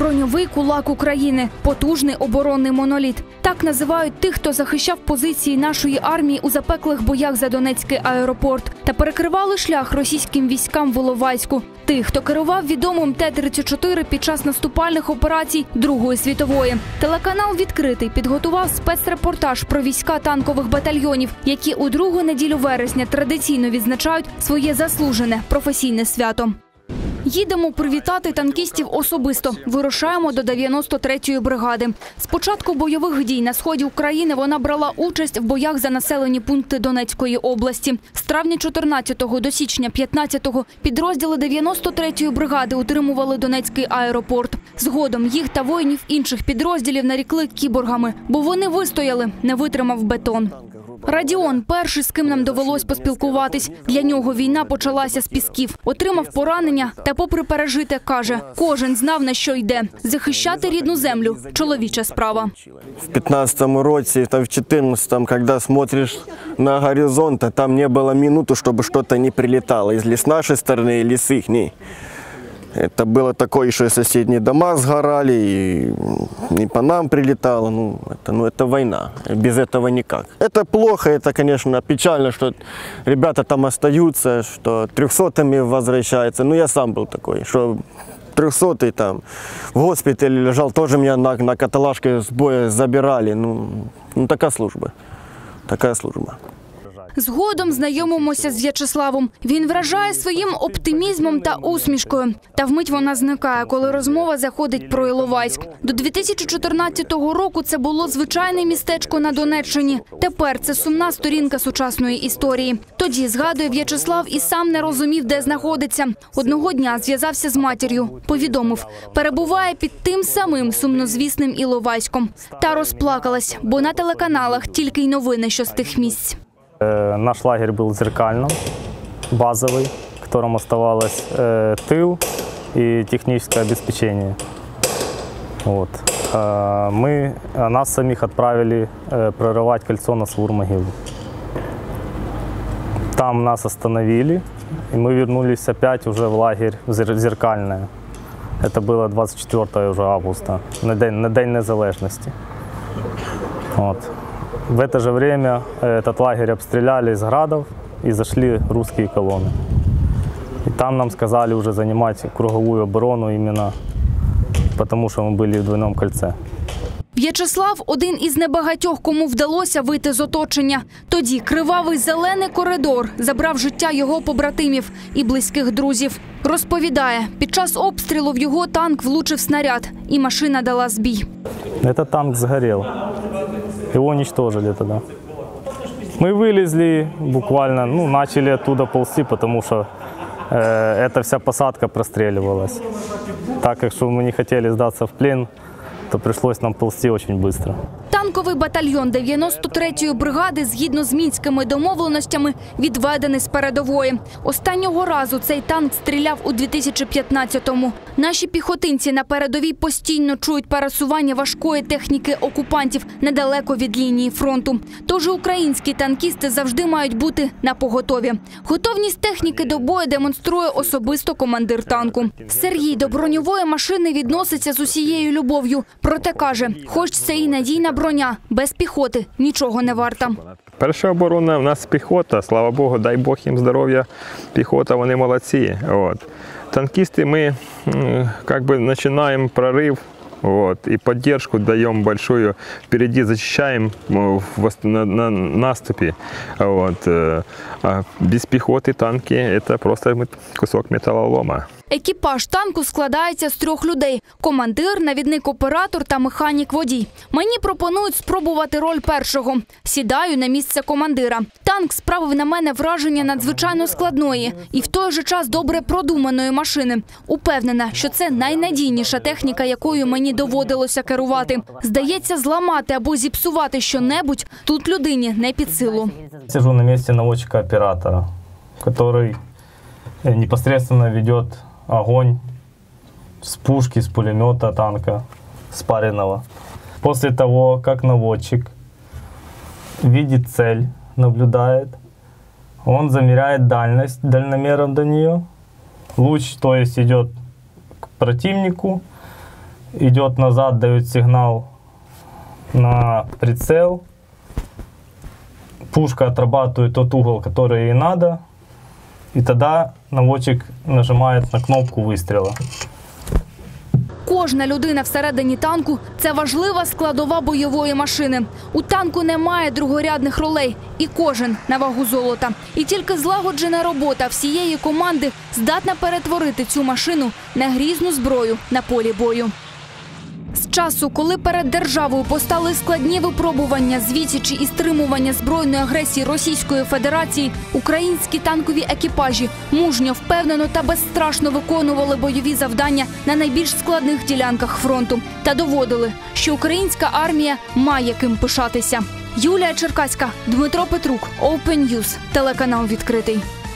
Броньовий кулак України – потужний оборонний моноліт. Так називають тих, хто захищав позиції нашої армії у запеклих боях за Донецький аеропорт та перекривали шлях російським військам в Іловайську. Тих, хто керував відомим Т-34 під час наступальних операцій Другої світової. Телеканал «Відкритий» підготував спецрепортаж про війська танкових батальйонів, які у другу неділю вересня традиційно відзначають своє заслужене професійне свято. Їдемо привітати танкістів особисто. Вирушаємо до 93-ї бригади. З початку бойових дій на сході України вона брала участь в боях за населені пункти Донецької області. З травня 14-го до січня 15-го підрозділи 93-ї бригади утримували Донецький аеропорт. Згодом їх та воїнів інших підрозділів нарікли кіборгами, бо вони вистояли, не витримав бетон. Радіон – перший, з ким нам довелось поспілкуватись. Для нього війна почалася з Пісків. Отримав поранення та, попри пережите, каже, кожен знав, на що йде. Захищати рідну землю – чоловіча справа. В 15-му році, в 14-му, коли смотриш на горизонт, там не було минуту, щоб щось не прилітало. Із з нашої сторони, і з їхньої. Это было такое, что и соседние дома сгорали, и по нам прилетало. Это война. Без этого никак. Это плохо, это, конечно, печально, что ребята там остаются, что 300-ми возвращаются. Я сам был такой, что 300-й там в госпитале лежал, тоже меня на каталажке с боя забирали. Такая служба. Такая служба. Згодом знайомимося з В'ячеславом. Він вражає своїм оптимізмом та усмішкою. Та вмить вона зникає, коли розмова заходить про Іловайськ. До 2014 року це було звичайне містечко на Донеччині. Тепер це сумна сторінка сучасної історії. Тоді, згадує В'ячеслав, і сам не розумів, де знаходиться. Одного дня зв'язався з матір'ю. Повідомив, перебуває під тим самим сумнозвісним Іловайськом. Та розплакалась, бо на телеканалах тільки й новини, що з тих місць. Наш лагерь был зеркальным, базовый, в котором оставалось тыл и техническое обеспечение. Нас самих отправили прорывать кольцо на Савур-Могилу. Там нас остановили, и мы вернулись опять уже в лагерь зеркальное. Это было 24 уже августа, на День Незалежности. В это же время этот лагерь обстреляли из градов и зашли русские колонны. И там нам сказали уже занимать круговую оборону именно потому, что мы были в двойном кольце. В'ячеслав – один із небагатьох, кому вдалося вийти з оточення. Тоді кривавий зелений коридор забрав життя його побратимів і близьких друзів. Розповідає, під час обстрілу в його танк влучив снаряд, і машина дала збій. Этот танк сгорел. Его уничтожили тогда. Мы вылезли буквально, начали оттуда ползти, потому что эта вся посадка простреливалась. Так как мы не хотели сдаться в плен, то пришлось нам ползти очень быстро. Танковий батальйон 93-ї бригади, згідно з мінськими домовленостями, відведений з передової. Останнього разу цей танк стріляв у 2015-му. Наші піхотинці на передовій постійно чують пересування важкої техніки окупантів недалеко від лінії фронту. Тож українські танкісти завжди мають бути напоготові. Готовність техніки до бою демонструє особисто командир танку. Сергій до броньової машини відноситься з усією любов'ю. Проте каже, хоч це і надійна броня, без піхоти нічого не варта. Перша оборона в нас піхота, слава Богу, дай Бог їм здоров'я, піхота, вони молодці. Танкісти, ми починаємо прорив, и поддержку даем большую, впереди защищаем на наступе. Без пехоты танки – это просто кусок металлолома. Екіпаж танку складається з 3 людей – командир, навідник-оператор та механік-водій. Мені пропонують спробувати роль першого. Сідаю на місце командира. Танк справив на мене враження надзвичайно складної і в той же час добре продуманої машини. Упевнена, що це найнадійніша техніка, якою мені доводилося керувати. Здається, зламати або зіпсувати що-небудь тут людині не під силу. Сижу на місці наводчика-оператора, який непосредственно ведет огонь с пушки, с пулемета танка спаренного. После того, как наводчик видит цель, наблюдает, он замеряет дальность дальномером до нее. Луч, то есть, идет к противнику идет назад, дает сигнал на прицел. Пушка отрабатывает тот угол, который ей надо. И тогда наводчик нажимает на кнопку выстрела. Кожна людина всередині танку – це важлива складова бойової машини. У танку немає другорядних ролей, і кожен на вагу золота. І тільки злагоджена робота всієї команди здатна перетворити цю машину на грізну зброю на полі бою. З часу, коли перед державою постали складні випробування з відсічі і стримування збройної агресії Російської Федерації, українські танкові екіпажі мужньо, впевнено та безстрашно виконували бойові завдання на найбільш складних ділянках фронту та доводили, що українська армія має ким пишатися. Юлія Черкаська, Дмитро Петрук, Open News, телеканал «Відкритий».